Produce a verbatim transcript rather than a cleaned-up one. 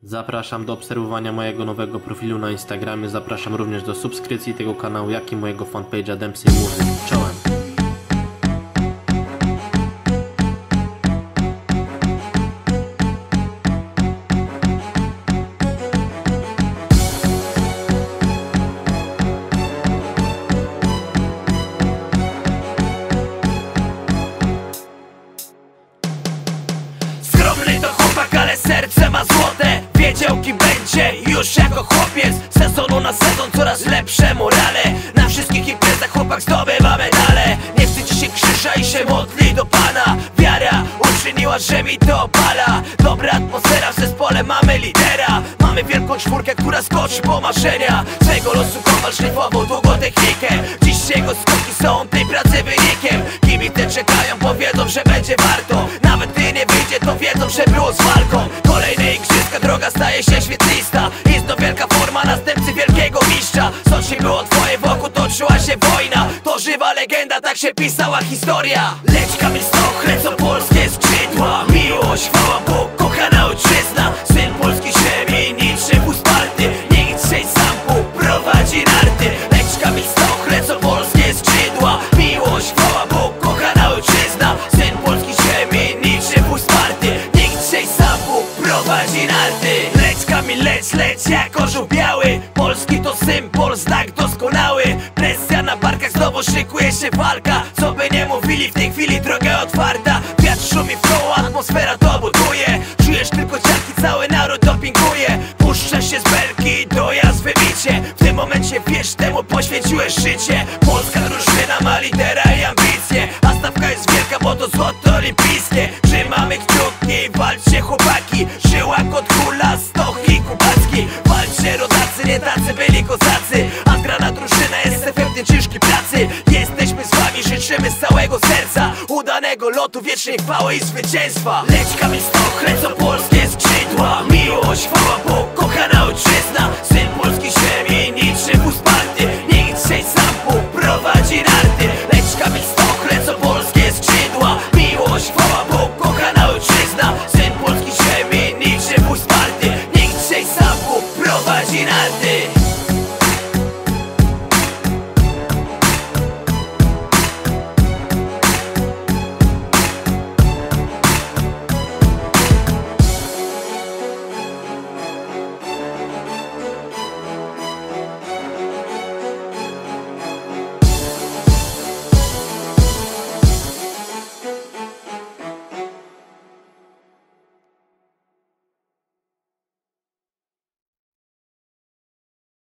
Zapraszam do obserwowania mojego nowego profilu na Instagramie. Zapraszam również do subskrypcji tego kanału, jak i mojego fanpage'a Dempsey Music. Czołem! Skromny to chłopak, ale serce ma złote. Wiedział kim będzie już jako chłopiec. Z sezonu na sezon coraz lepsze morale. Na wszystkich imprezach chłopak zdobywa medale. Nie wstydzi się krzyża i się modli do Pana. Wiara uczyniła, że mi to opala. Dobra atmosfera w zespole, mamy lidera. Mamy wielką czwórkę, która skoczy po marzenia. Swego losu kowal szlifował długo technikę. Dziś jego skoki są tej pracy wynikiem. Kibice czekają, powiedzą, że będzie warto. Nawet gdy nie wyjdzie, to wiedzą, że było z walką. Kolejne igrzyska, droga staje się świetlista. I znów wielka forma następcy wielkiego mistrza. Soczni było twoje, wokół toczyła się wojna. To żywa legenda, tak się pisała historia. Lecz Kamil Stoch, lecą polskie skrzydła. Miłość, chwała, Bóg, kochana ojczyzna. Syn polski ziemi, niczym usparty. Niech trzej sam prowadzi narty. Lecz Kamil Stoch, lecą polskie skrzydła. Miłość, chwała, Bóg, kochana ojczyzna. Syn polski ziemi, niczym usparty. Niech trzej sam prowadzi narty. Leć Kamil, leć, leć jak orzeł biały. Polski to symbol, znak doskonały. Presja na barkach, znowu szykuje się walka. Co by nie mówili, w tej chwili droga otwarta. Wiatr szumi w koło, atmosfera to buduje. Czujesz tylko ciarki, cały naród dopinguje. Puszcza się z belki, dojazd wybicie. W tym momencie wiesz, temu poświęciłeś życie. Polska drużyna ma lidera i ambicje. A stawka jest wielka, bo to złoto olimpijskie. Trzymamy kciuki, walczcie chłopaki. Żyła kot hula, Stoch i Kubacki. Walczcie rodacy, nie tacy byli kozacy. A zgrana drużyna jest efektem ciężkiej pracy. Jesteśmy z wami, życzymy z całego serca udanego lotu, wiecznej chwały i zwycięstwa. Leć Kamil Stoch, lecą polskie